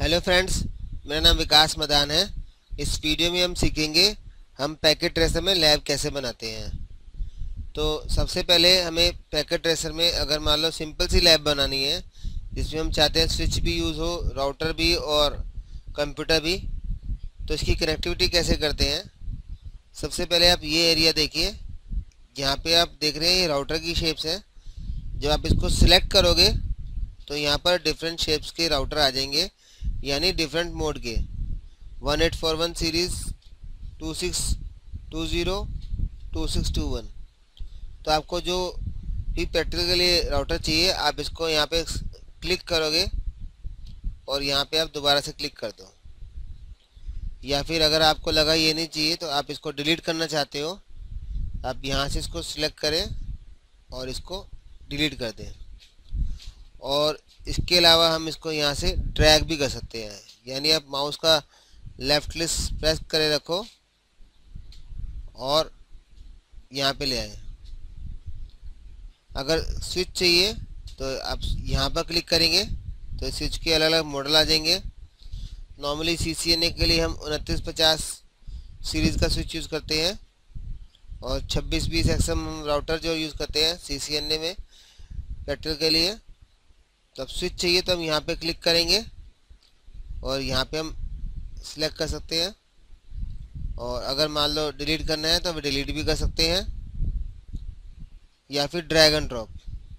Hello friends, मेरा नाम विकास मदान है। इस वीडियो में हम सीखेंगे हम पैकेट ट्रेसर में लैब कैसे बनाते हैं। तो सबसे पहले हमें पैकेट ट्रेसर में अगर मान लो सिंपल सी लैब बनानी है जिसमें हम चाहते हैं स्विच भी यूज़ हो, राउटर भी और कंप्यूटर भी, तो इसकी कनेक्टिविटी कैसे करते हैं। सबसे पहले आप ये एरिया देखिए, यहाँ पे आप देख रहे हैं ये राउटर की शेप्स हैं। जब आप इसको सिलेक्ट करोगे तो यहाँ पर डिफरेंट शेप्स के राउटर आ जाएंगे, यानी डिफरेंट मोड के 1841 सीरीज़, 2620, 2621। तो आपको जो भी प्रैक्टिकल के लिए राउटर चाहिए आप इसको यहाँ पे क्लिक करोगे और यहाँ पे आप दोबारा से क्लिक कर दो, या फिर अगर आपको लगा ये नहीं चाहिए तो आप इसको डिलीट करना चाहते हो, आप यहाँ से इसको सिलेक्ट करें और इसको डिलीट कर दें। और इसके अलावा हम इसको यहाँ से ड्रैग भी कर सकते हैं, यानी आप माउस का लेफ्ट क्लिक प्रेस करे रखो और यहाँ पे ले आए। अगर स्विच चाहिए तो आप यहाँ पर क्लिक करेंगे तो स्विच के अलग अलग मॉडल आ जाएंगे। नॉर्मली CCNA के लिए हम 2950 सीरीज़ का स्विच यूज़ करते हैं और 2620 XM राउटर जो यूज़ करते हैं CCNA में प्रैक्टिकल के लिए। तो अब स्विच चाहिए तो हम यहाँ पे क्लिक करेंगे और यहाँ पे हम सिलेक्ट कर सकते हैं, और अगर मान लो डिलीट करना है तो हम डिलीट भी कर सकते हैं, या फिर ड्रैग एंड ड्रॉप।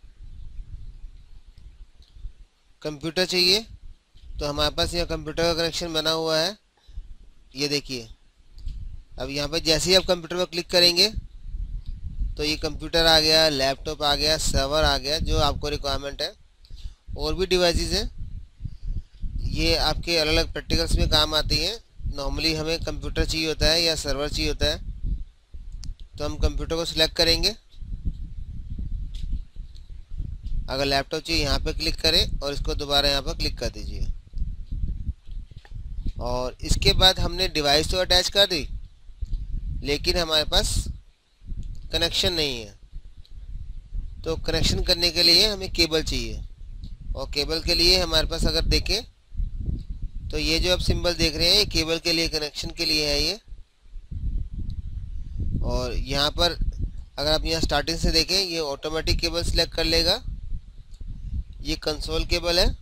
कंप्यूटर चाहिए तो हमारे पास यहाँ कंप्यूटर का कनेक्शन बना हुआ है, ये देखिए। अब यहाँ पर जैसे ही आप कंप्यूटर पर क्लिक करेंगे तो ये कंप्यूटर आ गया, लैपटॉप आ गया, सर्वर आ गया, जो आपको रिक्वायरमेंट है। और भी डिवाइसेस हैं, ये आपके अलग अलग प्रैक्टिकल्स में काम आती हैं। नॉर्मली हमें कंप्यूटर चाहिए होता है या सर्वर चाहिए होता है, तो हम कंप्यूटर को सिलेक्ट करेंगे। अगर लैपटॉप चाहिए यहाँ पे क्लिक करें और इसको दोबारा यहाँ पर क्लिक कर दीजिए। और इसके बाद हमने डिवाइस तो अटैच कर दी, लेकिन हमारे पास कनेक्शन नहीं है। तो कनेक्शन करने के लिए हमें केबल चाहिए, और केबल के लिए हमारे पास अगर देखें तो ये जो आप सिंबल देख रहे हैं ये केबल के लिए, कनेक्शन के लिए है ये। और यहाँ पर अगर आप यहाँ स्टार्टिंग से देखें ये ऑटोमेटिक केबल सिलेक्ट कर लेगा। ये कंसोल केबल है,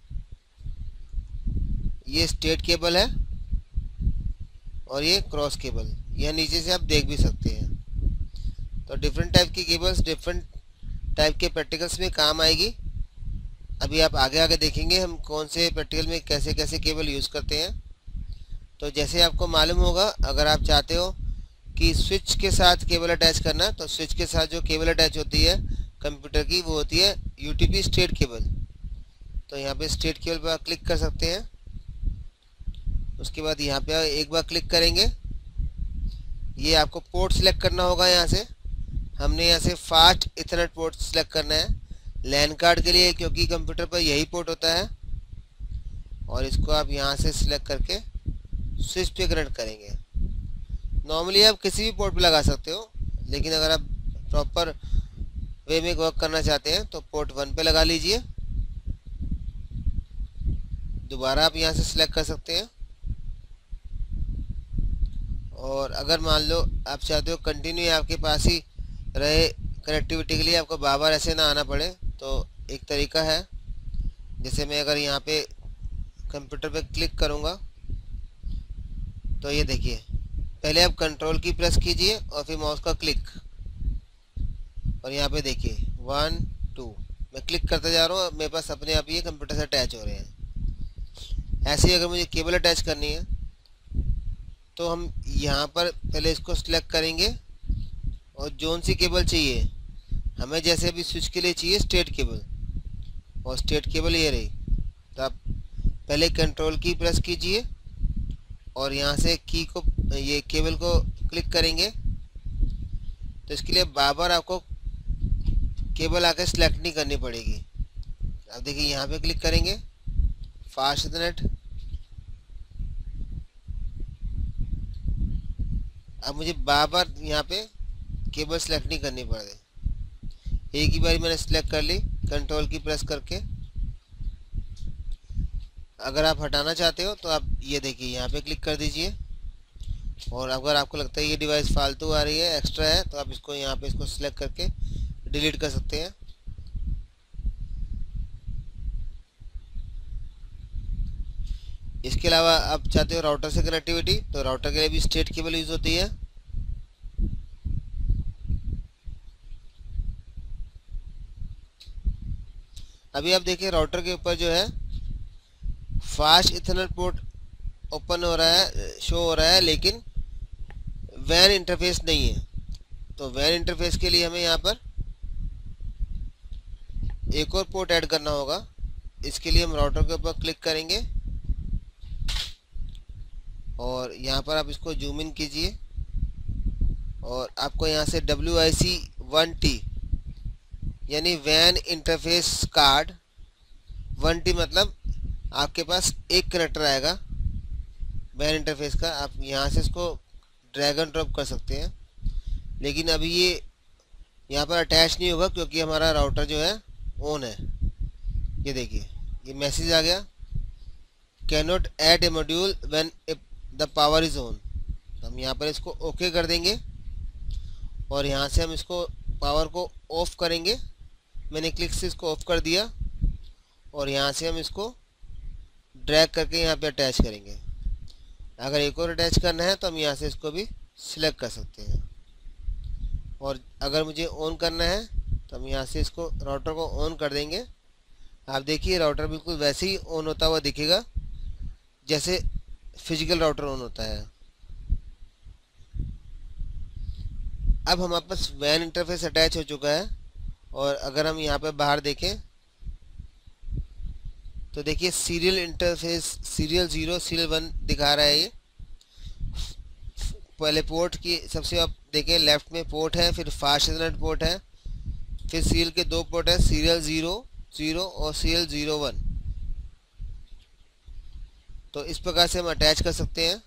ये स्टेट केबल है, और ये क्रॉस केबल। यह नीचे से आप देख भी सकते हैं। तो डिफरेंट टाइप की केबल्स डिफरेंट टाइप के प्रैक्टिकल्स में काम आएगी। अभी आप आगे आगे देखेंगे हम कौन से प्रैक्टिकल में कैसे कैसे केबल यूज़ करते हैं। तो जैसे आपको मालूम होगा, अगर आप चाहते हो कि स्विच के साथ केबल अटैच करना, तो स्विच के साथ जो केबल अटैच होती है कंप्यूटर की वो होती है UTP स्टेट केबल। तो यहाँ पे स्टेट केबल पर क्लिक कर सकते हैं। उसके बाद यहाँ पे एक बार क्लिक करेंगे, ये आपको पोर्ट सिलेक्ट करना होगा। यहाँ से हमने यहाँ से फास्ट इथरनेट पोर्ट सिलेक्ट करना है लैन कार्ड के लिए, क्योंकि कंप्यूटर पर यही पोर्ट होता है। और इसको आप यहाँ से सिलेक्ट करके स्विच पे कनेक्ट करेंगे। नॉर्मली आप किसी भी पोर्ट पे लगा सकते हो, लेकिन अगर आप प्रॉपर वे में वर्क करना चाहते हैं तो पोर्ट 1 पे लगा लीजिए। दोबारा आप यहाँ से सिलेक्ट कर सकते हैं। और अगर मान लो आप चाहते हो कंटिन्यू आपके पास ही रहे कनेक्टिविटी के लिए, आपको बार बार ऐसे ना आना पड़े, तो एक तरीका है। जैसे मैं अगर यहाँ पे कंप्यूटर पे क्लिक करूँगा तो ये देखिए, पहले आप कंट्रोल की प्रेस कीजिए और फिर माउस का क्लिक, और यहाँ पे देखिए 1 2 मैं क्लिक करते जा रहा हूँ, मेरे पास अपने आप ये कंप्यूटर से अटैच हो रहे हैं। ऐसे ही अगर मुझे केबल अटैच करनी है तो हम यहाँ पर पहले इसको सिलेक्ट करेंगे, और जोन सी केबल चाहिए हमें, जैसे अभी स्विच के लिए चाहिए स्टेट केबल, और स्टेट केबल ये रही। तो आप पहले कंट्रोल की प्रेस कीजिए और यहाँ से की को, ये केबल को क्लिक करेंगे। तो इसके लिए बार बार आपको केबल आके सिलेक्ट नहीं करनी पड़ेगी। अब देखिए यहाँ पे क्लिक करेंगे फास्ट इथरनेट। अब मुझे बार बार यहाँ पे केबल सिलेक्ट नहीं करनी पड़ रही, एक ही बार मैंने सिलेक्ट कर ली कंट्रोल की प्रेस करके। अगर आप हटाना चाहते हो तो आप ये देखिए यहाँ पे क्लिक कर दीजिए, और अगर आपको लगता है ये डिवाइस फालतू आ रही है, एक्स्ट्रा है, तो आप इसको यहाँ पे इसको सिलेक्ट करके डिलीट कर सकते हैं। इसके अलावा आप चाहते हो राउटर से कनेक्टिविटी, तो राउटर के लिए भी स्टेट केबल यूज़ होती है। अभी आप देखिए राउटर के ऊपर जो है फास्ट इथरनेट पोर्ट ओपन हो रहा है, शो हो रहा है, लेकिन वैन इंटरफेस नहीं है। तो वैन इंटरफेस के लिए हमें यहाँ पर एक और पोर्ट ऐड करना होगा। इसके लिए हम राउटर के ऊपर क्लिक करेंगे और यहाँ पर आप इसको जूम इन कीजिए, और आपको यहाँ से WIC1T यानी वैन इंटरफेस कार्ड 1T मतलब आपके पास एक कनेक्टर आएगा वैन इंटरफेस का। आप यहाँ से इसको ड्रैग एंड ड्रॉप कर सकते हैं, लेकिन अभी ये यहाँ पर अटैच नहीं होगा क्योंकि हमारा राउटर जो है ऑन है। ये देखिए ये मैसेज आ गया, can not add a module when the power is on. हम यहाँ पर इसको ओके कर देंगे और यहाँ से हम इसको पावर को ऑफ करेंगे। मैंने क्लिक से इसको ऑफ कर दिया और यहाँ से हम इसको ड्रैग करके यहाँ पे अटैच करेंगे। अगर एक और अटैच करना है तो हम यहाँ से इसको भी सिलेक्ट कर सकते हैं, और अगर मुझे ऑन करना है तो हम यहाँ से इसको राउटर को ऑन कर देंगे। आप देखिए राउटर बिल्कुल वैसे ही ऑन होता हुआ दिखेगा जैसे फिजिकल राउटर ऑन होता है। अब हमारे पास वैन इंटरफेस अटैच हो चुका है, और अगर हम यहाँ पे बाहर देखें तो देखिए सीरियल इंटरफेस सीरियल 0 सीरियल 1 दिखा रहा है। ये पहले पोर्ट की सबसे आप देखें लेफ्ट में पोर्ट है, फिर फास्ट इथरनेट पोर्ट है, फिर सीरियल के दो पोर्ट है, सीरियल 0 और सीरियल 01। तो इस प्रकार से हम अटैच कर सकते हैं।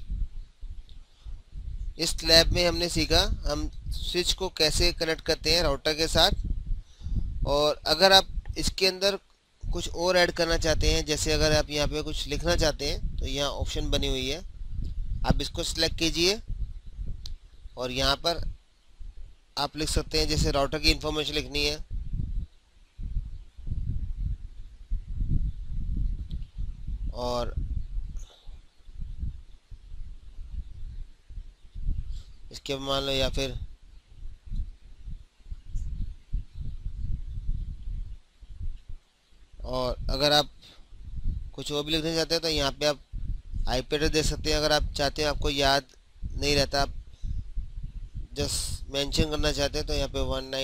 इस लैब में हमने सीखा हम स्विच को कैसे कनेक्ट करते हैं राउटर के साथ, और अगर आप इसके अंदर कुछ और ऐड करना चाहते हैं, जैसे अगर आप यहाँ पे कुछ लिखना चाहते हैं तो यहाँ ऑप्शन बनी हुई है, आप इसको सिलेक्ट कीजिए और यहाँ पर आप लिख सकते हैं, जैसे राउटर की इंफॉर्मेशन लिखनी है और इसके मान लो, या फिर और अगर आप कुछ और भी लिखना चाहते हैं तो यहाँ पे आप IP एड्रेस दे सकते हैं। अगर आप चाहते हैं आपको याद नहीं रहता, आप जस्ट मेंशन करना चाहते हैं तो यहाँ पे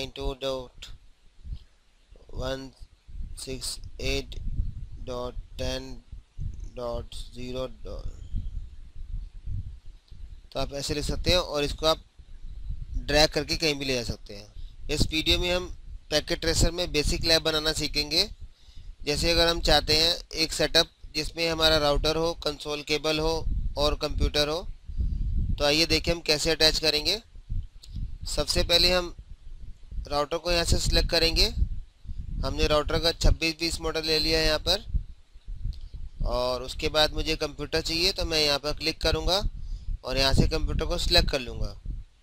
192.168.10.0 तो आप ऐसे लिख सकते हैं, और इसको आप ड्रैग करके कहीं भी ले जा सकते हैं। इस वीडियो में हम पैकेट ट्रेसर में बेसिक लैब बनाना सीखेंगे। जैसे अगर हम चाहते हैं एक सेटअप जिसमें हमारा राउटर हो, कंसोल केबल हो और कंप्यूटर हो, तो आइए देखें हम कैसे अटैच करेंगे। सबसे पहले हम राउटर को यहाँ से सिलेक्ट करेंगे। हमने राउटर का 2620 मॉडल ले लिया है यहाँ पर, और उसके बाद मुझे कंप्यूटर चाहिए तो मैं यहाँ पर क्लिक करूँगा और यहाँ से कंप्यूटर को सिलेक्ट कर लूँगा।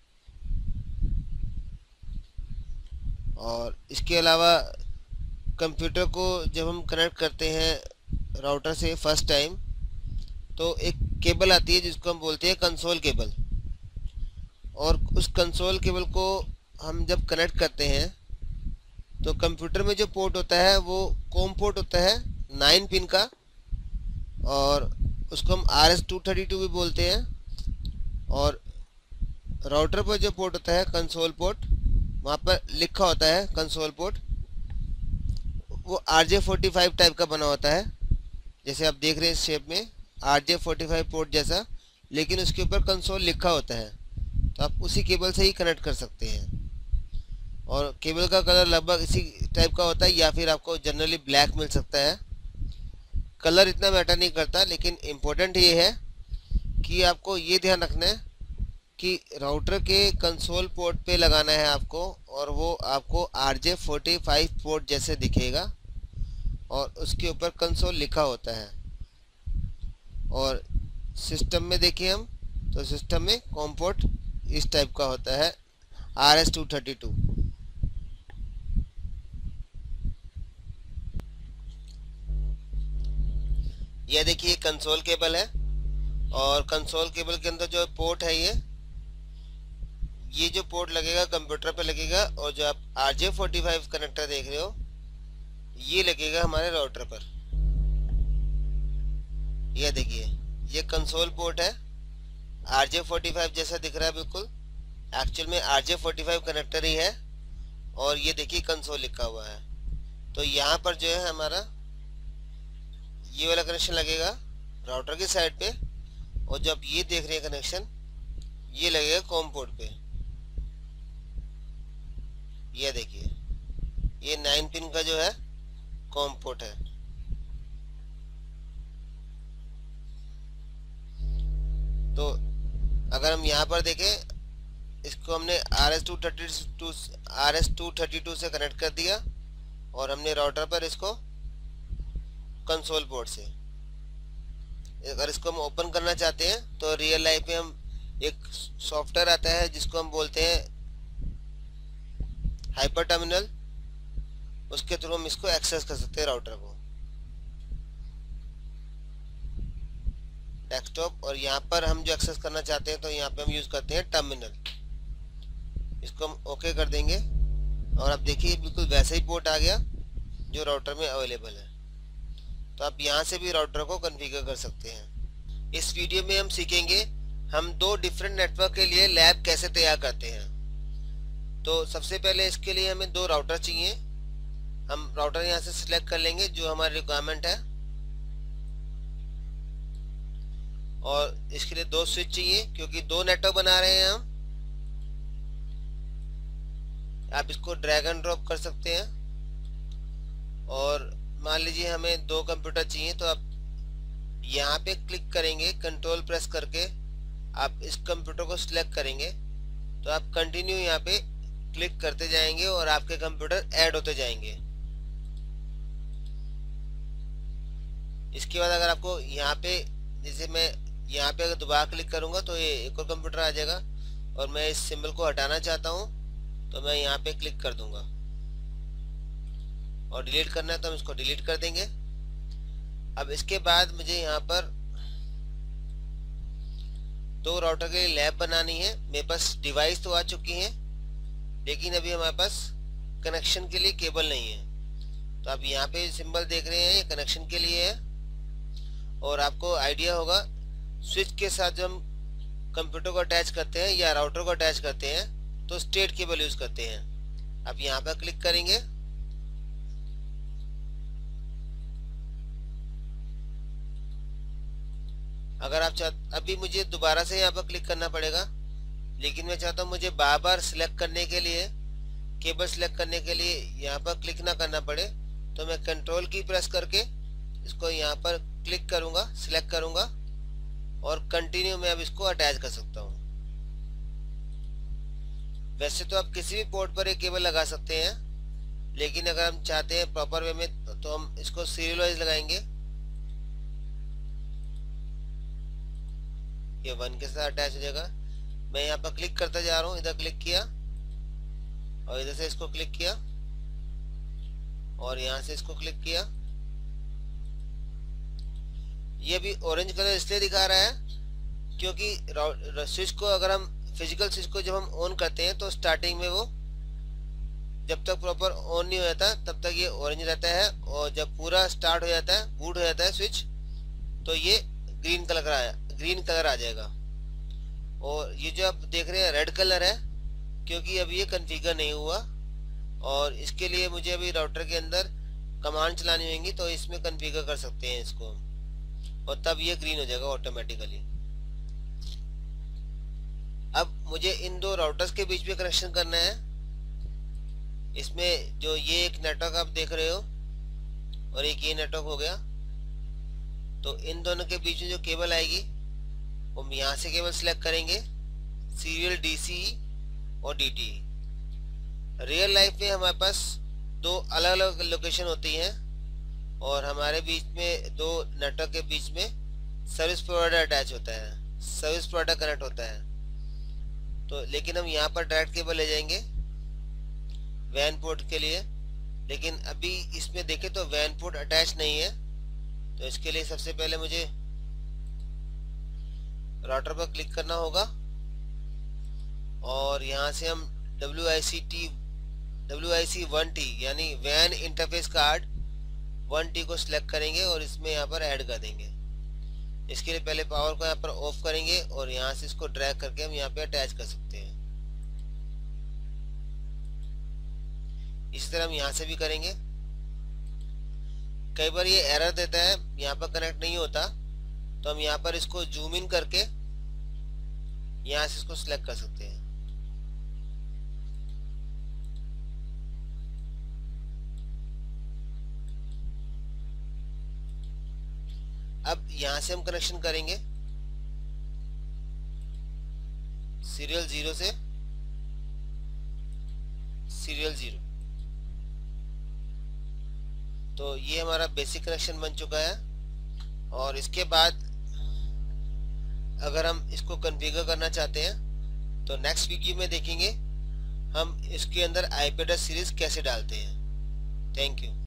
और इसके अलावा कंप्यूटर को जब हम कनेक्ट करते हैं राउटर से फर्स्ट टाइम, तो एक केबल आती है जिसको हम बोलते हैं कंसोल केबल, और उस कंसोल केबल को हम जब कनेक्ट करते हैं तो कंप्यूटर में जो पोर्ट होता है वो कॉम पोर्ट होता है 9 पिन का, और उसको हम RS-232 भी बोलते हैं। और राउटर पर जो पोर्ट होता है कंसोल पोर्ट, वहाँ पर लिखा होता है कंसोल पोर्ट, वो RJ45 टाइप का बना होता है, जैसे आप देख रहे हैं इस शेप में RJ45 पोर्ट जैसा, लेकिन उसके ऊपर कंसोल लिखा होता है। तो आप उसी केबल से ही कनेक्ट कर सकते हैं, और केबल का कलर लगभग इसी टाइप का होता है, या फिर आपको जनरली ब्लैक मिल सकता है। कलर इतना मैटर नहीं करता, लेकिन इम्पोर्टेंट ये है कि आपको ये ध्यान रखना है कि राउटर के कंसोल पोर्ट पे लगाना है आपको, और वो आपको RJ45 पोर्ट जैसे दिखेगा और उसके ऊपर कंसोल लिखा होता है। और सिस्टम में देखिए हम, तो सिस्टम में कॉम पोर्ट इस टाइप का होता है, RS-232। यह देखिए कंसोल केबल है, और कंसोल केबल के अंदर जो पोर्ट है ये जो पोर्ट लगेगा कंप्यूटर पे लगेगा, और जो आप RJ45 कनेक्टर देख रहे हो ये लगेगा हमारे राउटर पर। यह देखिए ये कंसोल पोर्ट है, RJ45 जैसा दिख रहा है बिल्कुल, एक्चुअल में RJ45 कनेक्टर ही है, और ये देखिए कंसोल लिखा हुआ है। तो यहाँ पर जो है हमारा ये वाला कनेक्शन लगेगा राउटर की साइड पे, और जब ये देख रहे हैं कनेक्शन ये लगेगा कॉम पोर्ट पे। ये देखिए ये 9 पिन का जो है कॉम पोर्ट है। तो अगर हम यहाँ पर देखें, इसको हमने RS-232 से कनेक्ट कर दिया, और हमने राउटर पर इसको कंसोल पोर्ट से। अगर इसको हम ओपन करना चाहते हैं तो रियल लाइफ में हम एक सॉफ्टवेयर आता है जिसको हम बोलते हैं हाइपर टर्मिनल, उसके थ्रू हम इसको एक्सेस कर सकते हैं राउटर को डेस्कटॉप। और यहाँ पर हम जो एक्सेस करना चाहते हैं तो यहाँ पे हम यूज़ करते हैं टर्मिनल। इसको हम ओके कर देंगे, और अब देखिए बिल्कुल वैसे ही पोर्ट आ गया जो राउटर में अवेलेबल है। तो आप यहाँ से भी राउटर को कॉन्फ़िगर कर सकते हैं। इस वीडियो में हम सीखेंगे हम 2 डिफरेंट नेटवर्क के लिए लैब कैसे तैयार करते हैं। तो सबसे पहले इसके लिए हमें 2 राउटर चाहिए। हम राउटर यहाँ से सिलेक्ट कर लेंगे जो हमारी रिक्वायरमेंट है, और इसके लिए 2 स्विच चाहिए क्योंकि 2 नेटवर्क बना रहे हैं हम। आप इसको ड्रैग एंड ड्रॉप कर सकते हैं, और मान लीजिए हमें 2 कंप्यूटर चाहिए, तो आप यहाँ पे क्लिक करेंगे, कंट्रोल प्रेस करके आप इस कंप्यूटर को सिलेक्ट करेंगे, तो आप कंटिन्यू यहाँ पे क्लिक करते जाएंगे और आपके कंप्यूटर ऐड होते जाएंगे। इसके बाद अगर आपको यहाँ पे, जैसे मैं यहाँ पे अगर दोबारा क्लिक करूँगा तो ये एक और कंप्यूटर आ जाएगा, और मैं इस सिंबल को हटाना चाहता हूँ तो मैं यहाँ पे क्लिक कर दूंगा, और डिलीट करना है तो हम इसको डिलीट कर देंगे। अब इसके बाद मुझे यहाँ पर 2 राउटर के लिए लैब बनानी है। मेरे पास डिवाइस तो आ चुकी हैं, लेकिन अभी हमारे पास कनेक्शन के लिए केबल नहीं है। तो आप यहाँ पे सिंबल देख रहे हैं ये कनेक्शन के लिए है, और आपको आइडिया होगा स्विच के साथ जब हम कंप्यूटर को अटैच करते हैं या राउटर को अटैच करते हैं तो स्ट्रेट केबल यूज करते हैं। अब यहाँ पर क्लिक करेंगे, अगर आप अभी मुझे दोबारा से यहाँ पर क्लिक करना पड़ेगा, लेकिन मैं चाहता हूँ मुझे बार बार सिलेक्ट करने के लिए, केबल सिलेक्ट करने के लिए यहाँ पर क्लिक ना करना पड़े, तो मैं कंट्रोल की प्रेस करके इसको यहाँ पर क्लिक करूँगा, सिलेक्ट करूँगा, और कंटिन्यू में अब इसको अटैच कर सकता हूँ। वैसे तो आप किसी भी पोर्ट पर एक केबल लगा सकते हैं, लेकिन अगर हम चाहते हैं प्रॉपर वे में तो हम इसको सीरियल वाइज लगाएंगे। ये 1 के साथ अटैच हो जाएगा। मैं यहाँ पर क्लिक करता जा रहा हूँ, इधर क्लिक किया और इधर से इसको क्लिक किया और यहाँ से इसको क्लिक किया। ये भी ऑरेंज कलर इसलिए दिखा रहा है क्योंकि स्विच को, अगर हम फिजिकल स्विच को जब हम ऑन करते हैं तो स्टार्टिंग में वो जब तक प्रॉपर ऑन नहीं हो जाता तब तक ये ऑरेंज रहता है, और जब पूरा स्टार्ट हो जाता है, बूट हो जाता है स्विच, तो ये ग्रीन कलर आ जाएगा। और ये जो आप देख रहे हैं रेड कलर है क्योंकि अभी ये कॉन्फ़िगर नहीं हुआ, और इसके लिए मुझे अभी राउटर के अंदर कमांड चलानी होंगी, तो इसमें कॉन्फ़िगर कर सकते हैं इसको, और तब ये ग्रीन हो जाएगा ऑटोमेटिकली। अब मुझे इन 2 राउटर्स के बीच में कनेक्शन करना है। इसमें जो ये एक नेटवर्क आप देख रहे हो और एक ये नेटवर्क हो गया, तो इन दोनों के बीच में जो केबल आएगी वो हम यहाँ से केबल सिलेक्ट करेंगे, सीरियल DCE और DTE। रियल लाइफ में हमारे पास 2 अलग अलग लोकेशन होती हैं, और हमारे बीच में 2 नेटवर्क के बीच में सर्विस प्रोवाइडर अटैच होता है, सर्विस प्रोवाइडर कनेक्ट होता है। तो लेकिन हम यहाँ पर डायरेक्ट केबल ले जाएंगे वैन पोर्ट के लिए, लेकिन अभी इसमें देखें तो वैन पोर्ट अटैच नहीं है। तो इसके लिए सबसे पहले मुझे राउटर पर क्लिक करना होगा और यहाँ से हम WIC1T यानी वैन इंटरफेस कार्ड 1T को सिलेक्ट करेंगे और इसमें यहाँ पर ऐड कर देंगे। इसके लिए पहले पावर को यहाँ पर ऑफ करेंगे और यहाँ से इसको ड्रैग करके हम यहाँ पे अटैच कर सकते हैं। इसी तरह हम यहाँ से भी करेंगे। कई बार ये एरर देता है, यहाँ पर कनेक्ट नहीं होता, तो हम यहाँ पर इसको जूम इन करके यहाँ से इसको सिलेक्ट कर सकते हैं। अब यहाँ से हम कनेक्शन करेंगे सीरियल 0 से सीरियल 0। तो ये हमारा बेसिक कनेक्शन बन चुका है। और इसके बाद अगर हम इसको कॉन्फ़िगर करना चाहते हैं तो नेक्स्ट वीडियो में देखेंगे हम इसके अंदर आईपी एड्रेस सीरीज कैसे डालते हैं। Thank you.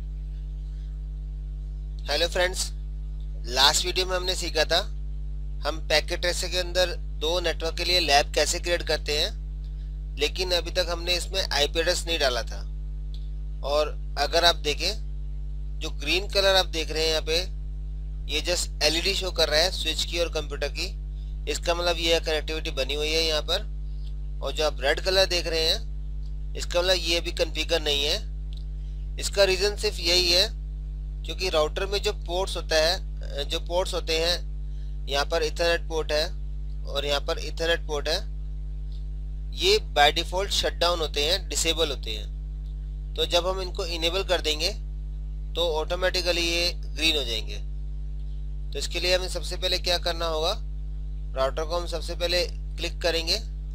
Hello friends, last video में हमने सीखा था हम पैकेट ट्रेसर के अंदर दो नेटवर्क के लिए लैब कैसे क्रिएट करते हैं, लेकिन अभी तक हमने इसमें आईपी एड्रेस नहीं डाला था। और अगर आप देखें जो ग्रीन कलर आप देख रहे हैं यहाँ पे, ये जस्ट एलईडी शो कर रहा है स्विच की और कंप्यूटर की, इसका मतलब ये कनेक्टिविटी बनी हुई है यहाँ पर। और जो आप रेड कलर देख रहे हैं, इसका मतलब ये अभी कॉन्फ़िगर नहीं है। इसका रीज़न सिर्फ यही है क्योंकि राउटर में जो पोर्ट्स होते हैं, यहाँ पर इथरनेट पोर्ट है और यहाँ पर इथरनेट पोर्ट है, ये बाय डिफ़ॉल्ट शट डाउन होते हैं, डिसेबल होते हैं। तो जब हम इनको इनेबल कर देंगे तो ऑटोमेटिकली ये ग्रीन हो जाएंगे। तो इसके लिए हमें सबसे पहले क्या करना होगा, राउटर को हम सबसे पहले क्लिक करेंगे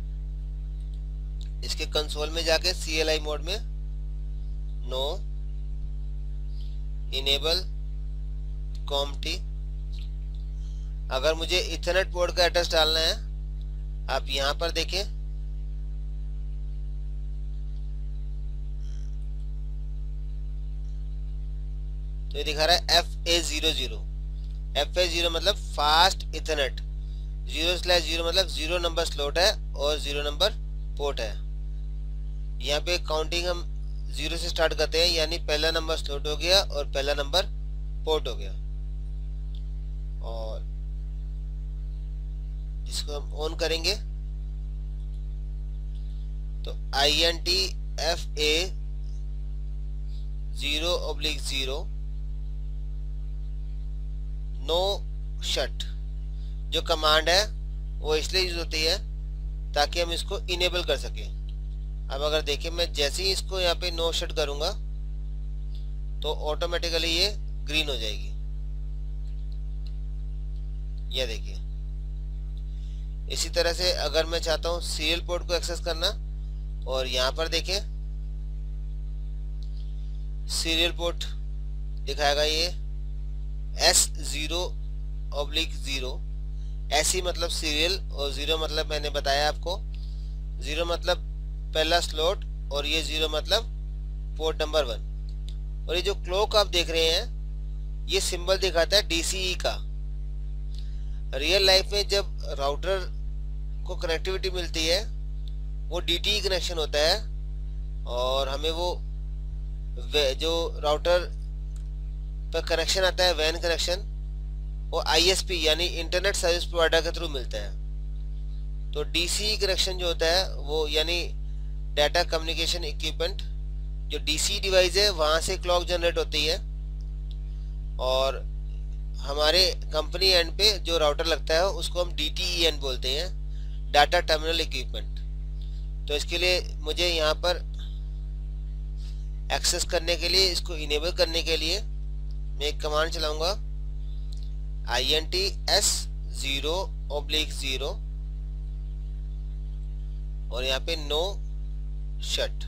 इसके कंसोल में जाके CLI मोड में, नो इनेबल COMT। अगर मुझे इथरनेट पोर्ट का एड्रेस डालना है, आप यहाँ पर देखें तो ये दिखा रहा है FA00। FA0 मतलब फास्ट इथरनेट, 0/0 मतलब 0 नंबर स्लॉट है और 0 नंबर पोर्ट है। यहाँ पे काउंटिंग हम 0 से स्टार्ट करते हैं, यानी पहला नंबर स्लॉट हो गया और पहला नंबर पोर्ट हो गया। और इसको हम ऑन करेंगे तो INT FA0/0 नो शट जो कमांड है वो इसलिए यूज होती है ताकि हम इसको इनेबल कर सकें। अब अगर देखें, मैं जैसे ही इसको यहाँ पे नो शट करूंगा तो ऑटोमेटिकली ये ग्रीन हो जाएगी। यह देखिए। इसी तरह से अगर मैं चाहता हूं सीरियल पोर्ट को एक्सेस करना, और यहाँ पर देखें सीरियल पोर्ट दिखाएगा ये S0/0। ऐसी मतलब सीरियल और 0 मतलब मैंने बताया आपको, 0 मतलब पहला स्लॉट और ये 0 मतलब पोर्ट नंबर 1। और ये जो क्लॉक आप देख रहे हैं ये सिंबल दिखाता है DCE का। रियल लाइफ में जब राउटर को कनेक्टिविटी मिलती है वो DTE कनेक्शन होता है, और हमें वो जो राउटर पर कनेक्शन आता है वैन कनेक्शन, वो ISP यानी इंटरनेट सर्विस प्रोवाइडर के थ्रू मिलता है। तो DCE कनेक्शन जो होता है वो यानी डाटा कम्युनिकेशन इक्विपमेंट, जो DCE डिवाइस है वहाँ से क्लॉक जनरेट होती है, और हमारे कंपनी एंड पे जो राउटर लगता है उसको हम DTEN बोलते हैं, डाटा टर्मिनल इक्विपमेंट। तो इसके लिए मुझे यहाँ पर एक्सेस करने के लिए, इसको इनेबल करने के लिए मैं एक कमांड चलाऊंगा INT S0/0 और यहाँ पे नो शट।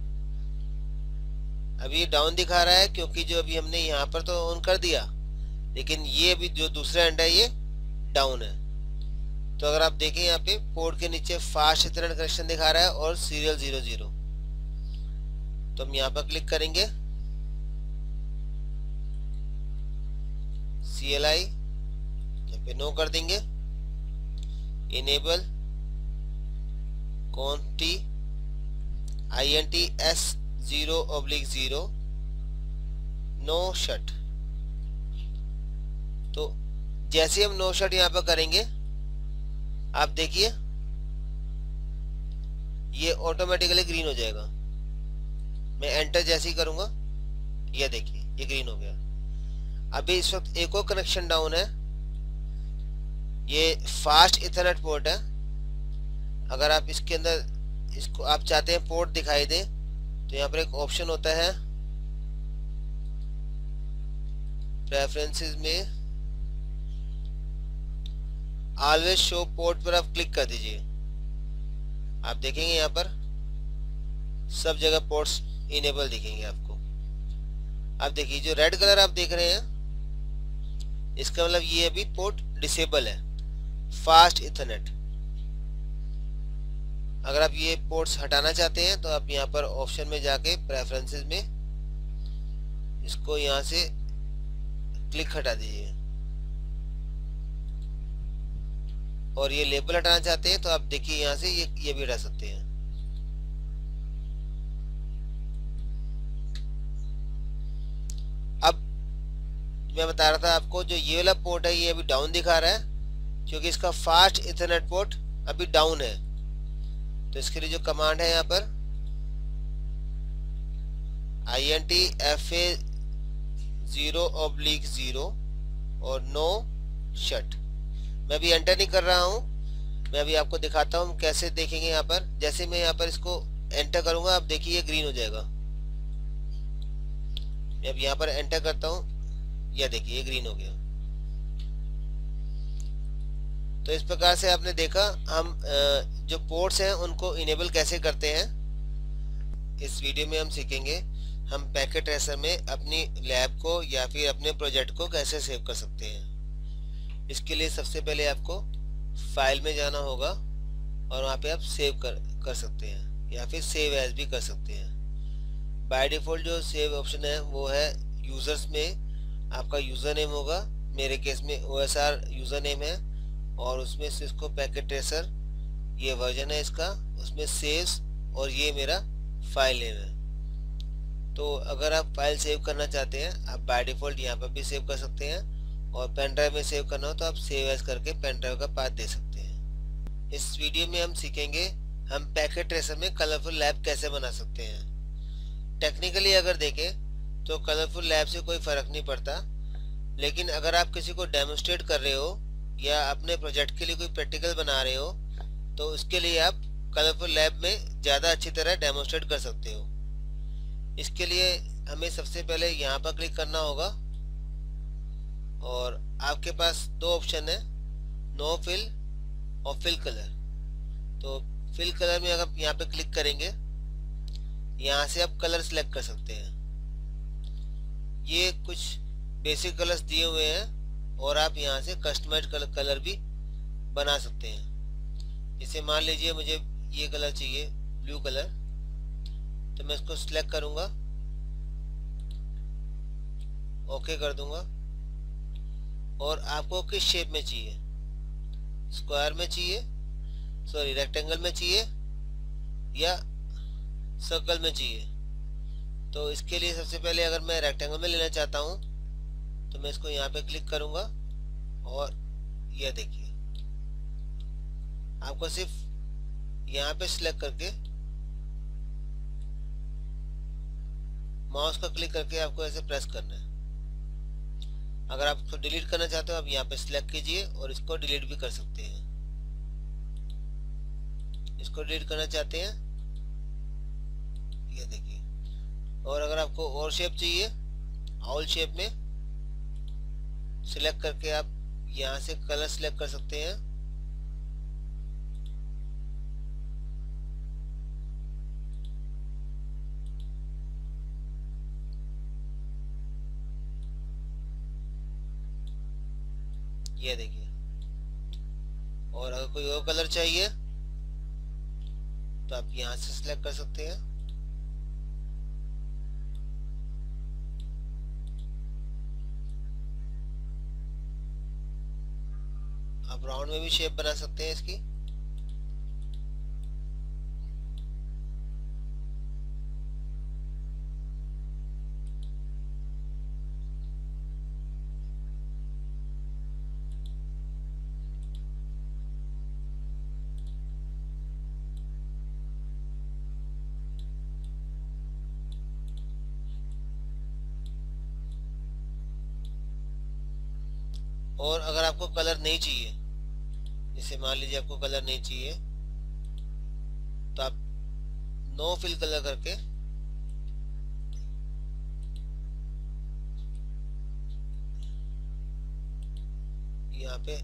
अभी ये डाउन दिखा रहा है क्योंकि जो अभी हमने यहाँ पर तो ऑन कर दिया, लेकिन ये अभी जो दूसरा एंड है ये डाउन है। तो अगर आप देखें यहाँ पे पोर्ट के नीचे फास्ट इथरनेट कनेक्शन दिखा रहा है और सीरियल 00। तो हम यहाँ पर क्लिक करेंगे, CLI यहाँ पे नो कर देंगे, इनेबल कॉन्टी INTS0/0 नो शट। तो जैसे हम नो शट यहाँ पर करेंगे आप देखिए ये ऑटोमेटिकली ग्रीन हो जाएगा। मैं एंटर जैसे ही करूंगा ये देखिए ये ग्रीन हो गया। अभी इस वक्त एक और कनेक्शन डाउन है, ये फास्ट इथरनेट पोर्ट है। अगर आप इसके अंदर इसको आप चाहते हैं पोर्ट दिखाई दे तो यहाँ पर एक ऑप्शन होता है प्रेफरेंसेस में ऑलवेज शो पोर्ट पर आप क्लिक कर दीजिए। आप देखेंगे यहाँ पर सब जगह पोर्ट्स इनेबल दिखेंगे आपको। आप देखिए जो रेड कलर आप देख रहे हैं इसका मतलब ये अभी पोर्ट डिसेबल है, फास्ट इथरनेट। अगर आप ये पोर्ट्स हटाना चाहते हैं तो आप यहाँ पर ऑप्शन में जाके प्रेफरेंसेस में इसको यहाँ से क्लिक हटा दीजिए। और ये लेबल हटाना चाहते हैं तो आप देखिए यहाँ से ये भी हटा सकते हैं। अब मैं बता रहा था आपको जो ये वाला पोर्ट है ये अभी डाउन दिखा रहा है क्योंकि इसका फास्ट इथरनेट पोर्ट अभी डाउन है। तो इसके लिए जो कमांड है यहाँ पर INTFA0/0 और नो शट। मैं अभी एंटर नहीं कर रहा हूं, मैं अभी आपको दिखाता हूं कैसे देखेंगे। यहाँ पर जैसे मैं यहाँ पर इसको एंटर करूंगा आप देखिए ये ग्रीन हो जाएगा। मैं अब यहाँ पर एंटर करता हूं, यह देखिए ये ग्रीन हो गया। तो इस प्रकार से आपने देखा हम जो पोर्ट्स हैं उनको इनेबल कैसे करते हैं। इस वीडियो में हम सीखेंगे हम पैकेट ट्रेसर में अपनी लैब को या फिर अपने प्रोजेक्ट को कैसे सेव कर सकते हैं। इसके लिए सबसे पहले आपको फाइल में जाना होगा और वहाँ पे आप सेव कर सकते हैं या फिर सेव एज भी कर सकते हैं। बाय डिफ़ॉल्ट जो सेव ऑप्शन है वो है यूज़र्स में आपका यूज़र नेम होगा, मेरे केस में OSR यूज़र नेम है और उसमें सिस्को पैकेट ट्रेसर ये वर्जन है इसका, उसमें सेव्स और ये मेरा फाइल नेम है। तो अगर आप फाइल सेव करना चाहते हैं आप बाय डिफ़ॉल्ट यहाँ पर भी सेव कर सकते हैं और पेन ड्राइव में सेव करना हो तो आप सेव एज करके पेन ड्राइव का पाथ दे सकते हैं। इस वीडियो में हम सीखेंगे हम पैकेट ट्रेसर में कलरफुल लैब कैसे बना सकते हैं। टेक्निकली अगर देखें तो कलरफुल लैब से कोई फ़र्क नहीं पड़ता, लेकिन अगर आप किसी को डेमोन्स्ट्रेट कर रहे हो या अपने प्रोजेक्ट के लिए कोई प्रैक्टिकल बना रहे हो तो उसके लिए आप कलरफुल लैब में ज़्यादा अच्छी तरह डेमोन्स्ट्रेट कर सकते हो। इसके लिए हमें सबसे पहले यहाँ पर क्लिक करना होगा और आपके पास दो ऑप्शन है, नो फिल और फिल कलर। तो फिल कलर में अगर यहाँ पे क्लिक करेंगे यहाँ से आप कलर सिलेक्ट कर सकते हैं। ये कुछ बेसिक कलर्स दिए हुए हैं और आप यहाँ से कस्टमाइज कलर भी बना सकते हैं। जैसे मान लीजिए मुझे ये कलर चाहिए ब्लू कलर, तो मैं इसको सिलेक्ट करूँगा, ओके कर दूंगा। और आपको किस शेप में चाहिए, स्क्वायर में चाहिए, सॉरी रेक्टेंगल में चाहिए या सर्कल में चाहिए। तो इसके लिए सबसे पहले अगर मैं रेक्टेंगल में लेना चाहता हूँ तो मैं इसको यहाँ पे क्लिक करूँगा और यह देखिए आपको सिर्फ यहाँ पे सिलेक्ट करके माउस का क्लिक करके आपको ऐसे प्रेस करना है। अगर आप इसको डिलीट करना चाहते हो आप यहाँ पे सिलेक्ट कीजिए और इसको डिलीट भी कर सकते हैं। इसको डिलीट करना चाहते हैं ये देखिए। और अगर आपको और शेप चाहिए ऑल शेप में सिलेक्ट करके आप यहाँ से कलर सिलेक्ट कर सकते हैं। ये देखिए। और अगर कोई और कलर चाहिए तो आप यहाँ से सिलेक्ट कर सकते हैं। आप राउंड में भी शेप बना सकते हैं इसकी। और अगर आपको कलर नहीं चाहिए, जैसे मान लीजिए आपको कलर नहीं चाहिए, तो आप नो फिल कलर करके यहाँ पे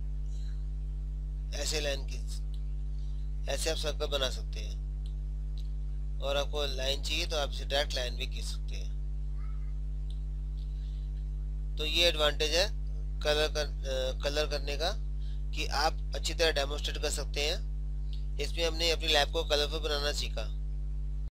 ऐसे लाइन की, ऐसे आप सर्कल बना सकते हैं। और आपको लाइन चाहिए तो आप इसे डायरेक्ट लाइन भी खींच सकते हैं। तो ये एडवांटेज है कलर करने का, कि आप अच्छी तरह डेमोन्स्ट्रेट कर सकते हैं। इसमें हमने अपनी लैब को कलरफुल बनाना सीखा।